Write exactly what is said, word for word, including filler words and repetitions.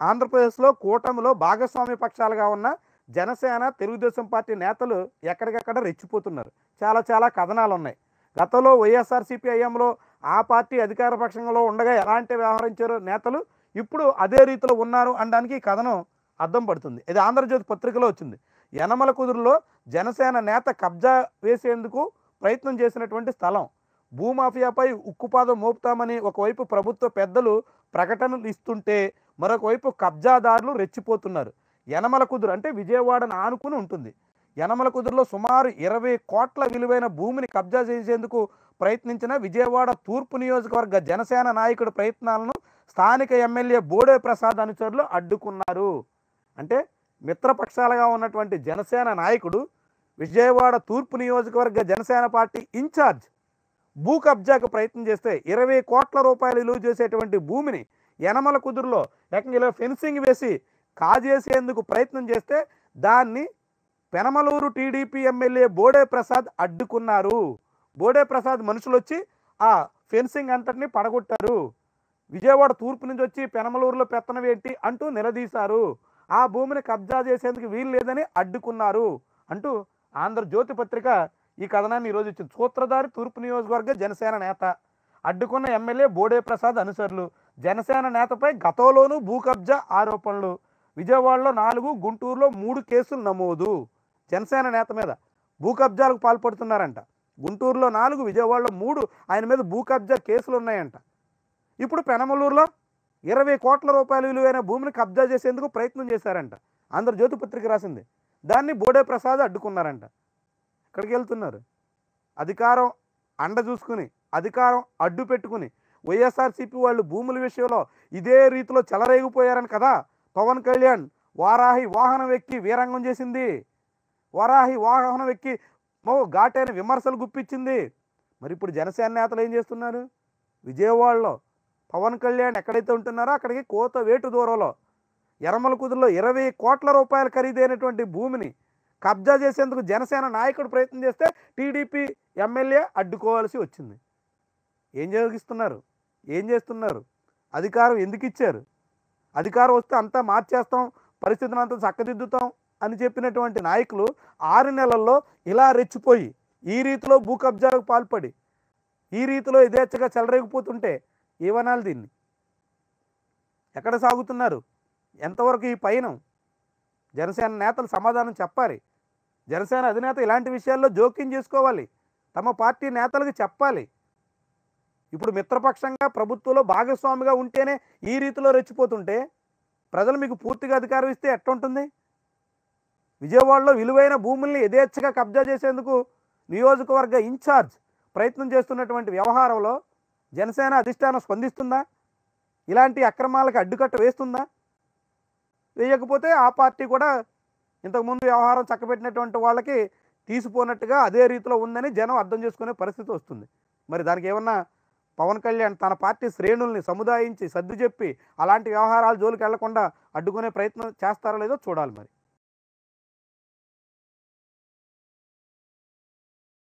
ఆంధ్రప్రదేశ్లో కూటమిలో భాగస్వామ్య పక్షాలుగా ఉన్న జనసేన, తెలుగుదేశం పార్టీ నేతలు ఎక్కడికక్కడ రెచ్చిపోతున్నారు. చాలా చాలా కథనాలు ఉన్నాయి. గతంలో వైఎస్ఆర్సీపీ హయాంలో ఆ పార్టీ అధికార పక్షంలో ఉండగా ఎలాంటి వ్యవహరించారో నేతలు ఇప్పుడు అదే రీతిలో ఉన్నారు అనడానికి ఈ కథనం అద్దం పడుతుంది. ఇది ఆంధ్రజ్యోతి పత్రికలో వచ్చింది. యనమల కుదురులో జనసేన నేత కబ్జా వేసేందుకు ప్రయత్నం చేసినటువంటి స్థలం. భూమాఫియాపై ఉక్కుపాదం మోపుతామని ఒకవైపు ప్రభుత్వ పెద్దలు ప్రకటనలు ఇస్తుంటే మరొక వైపు కబ్జాదారులు రెచ్చిపోతున్నారు. యనమల కుదురు అంటే విజయవాడను ఆనుకుని ఉంటుంది. యనమల కుదురులో సుమారు ఇరవై కోట్ల విలువైన భూమిని కబ్జా చేసేందుకు ప్రయత్నించిన విజయవాడ తూర్పు నియోజకవర్గ జనసేన నాయకుడి ప్రయత్నాలను స్థానిక ఎమ్మెల్యే బోడే ప్రసాద్ అనుచరులు అడ్డుకున్నారు. అంటే మిత్రపక్షాలుగా ఉన్నటువంటి జనసేన నాయకుడు విజయవాడ తూర్పు నియోజకవర్గ జనసేన పార్టీ ఇన్ఛార్జ్ భూ కబ్జాకు ప్రయత్నం చేస్తే ఇరవై కోట్ల రూపాయలు విలువ చేసేటువంటి భూమిని యనమల కుదురులో ఏకంగా ఇలా ఫెన్సింగ్ వేసి కాజేసేందుకు ప్రయత్నం చేస్తే దాన్ని పెనమలూరు టీడీపీ ఎమ్మెల్యే బోడే ప్రసాద్ అడ్డుకున్నారు. బోడే ప్రసాద్ మనుషులు వచ్చి ఆ ఫెన్సింగ్ అంతటిని పడగొట్టారు. విజయవాడ తూర్పు నుంచి వచ్చి పెనమలూరులో పెత్తనం ఏంటి అంటూ నిలదీశారు. ఆ భూమిని కబ్జా చేసేందుకు వీలు లేదని అడ్డుకున్నారు అంటూ ఆంధ్రజ్యోతి పత్రిక ఈ కథనాన్ని ఈరోజు ఇచ్చింది. సూత్రధారి తూర్పు నియోజకవర్గ జనసేన నేత, అడ్డుకున్న ఎమ్మెల్యే బోడే ప్రసాద్ అనుచరులు. జనసేన నేతపై గతంలోనూ భూ కబ్జా ఆరోపణలు. విజయవాడలో నాలుగు, గుంటూరులో మూడు కేసులు నమోదు. జనసేన నేత మీద భూ కబ్జాలకు పాల్పడుతున్నారంట. గుంటూరులో నాలుగు, విజయవాడలో మూడు ఆయన మీద భూ కబ్జా కేసులు ఉన్నాయంట. ఇప్పుడు పెనమలూరులో ఇరవై కోట్ల రూపాయల విలువైన భూమిని కబ్జా చేసేందుకు ప్రయత్నం చేశారంట. ఆంధ్రజ్యోతి పత్రిక రాసింది. దాన్ని బోడే ప్రసాద్ అడ్డుకున్నారంట. ఎక్కడికి వెళ్తున్నారు? అధికారం అండ చూసుకుని, అధికారం అడ్డు పెట్టుకుని వైఎస్ఆర్సీపీ వాళ్ళు భూముల విషయంలో ఇదే రీతిలో చెలరేగిపోయారని కదా పవన్ కళ్యాణ్ వారాహి వాహనం ఎక్కి వీరంగం చేసింది. వారాహి వాహనం ఎక్కి మో ఘాటైన విమర్శలు గుప్పించింది. మరి ఇప్పుడు జనసేన నేతలు ఏం చేస్తున్నారు? విజయవాడలో పవన్ కళ్యాణ్ ఎక్కడైతే ఉంటున్నారో అక్కడికి కోత వేటు దూరంలో యనమల కుదురులో ఇరవై కోట్ల రూపాయల ఖరీదైనటువంటి భూమిని కబ్జా చేసేందుకు జనసేన నాయకుడు ప్రయత్నం చేస్తే టీడీపీ ఎమ్మెల్యే అడ్డుకోవాల్సి వచ్చింది. ఏం జరిగిస్తున్నారు? ఏం చేస్తున్నారు? అధికారం ఎందుకు ఇచ్చారు? అధికారం వస్తే అంతా మార్చేస్తాం, పరిస్థితిని అంతా చక్కదిద్దుతాం అని చెప్పినటువంటి నాయకులు ఆరు నెలల్లో ఇలా రెచ్చిపోయి ఈ రీతిలో భూ కబ్జాలకు పాల్పడి ఈ రీతిలో యథేచ్ఛగా చెలరేగిపోతుంటే ఏమనాలి? దీన్ని ఎక్కడ సాగుతున్నారు? ఎంతవరకు ఈ పయనం? జనసేన నేతలు సమాధానం చెప్పాలి. జనసేన అధినేత ఇలాంటి విషయాల్లో జోక్యం చేసుకోవాలి. తమ పార్టీ నేతలకు చెప్పాలి. ఇప్పుడు మిత్రపక్షంగా ప్రభుత్వంలో భాగస్వామిగా ఉంటేనే ఈ రీతిలో రెచ్చిపోతుంటే ప్రజలు మీకు పూర్తిగా అధికారం ఇస్తే ఎట్లుంటుంది? విజయవాడలో విలువైన భూముల్ని యథేచ్ఛగా కబ్జా చేసేందుకు నియోజకవర్గ ఇన్ఛార్జ్ ప్రయత్నం చేస్తున్నటువంటి వ్యవహారంలో జనసేన అధిష్టానం స్పందిస్తుందా? ఇలాంటి అక్రమాలకు అడ్డుకట్ట వేస్తుందా? వేయకపోతే ఆ పార్టీ కూడా ఇంతకుముందు వ్యవహారం చక్కబెట్టినటువంటి వాళ్ళకి తీసిపోనట్టుగా అదే రీతిలో ఉందని జనం అర్థం చేసుకునే పరిస్థితి వస్తుంది. మరి దానికి ఏమన్నా పవన్ కళ్యాణ్ తన పార్టీ శ్రేణుల్ని సముదాయించి సర్ది చెప్పి అలాంటి వ్యవహారాల జోలికి వెళ్లకుండా అడ్డుకునే ప్రయత్నం చేస్తారో లేదో చూడాలి మరి.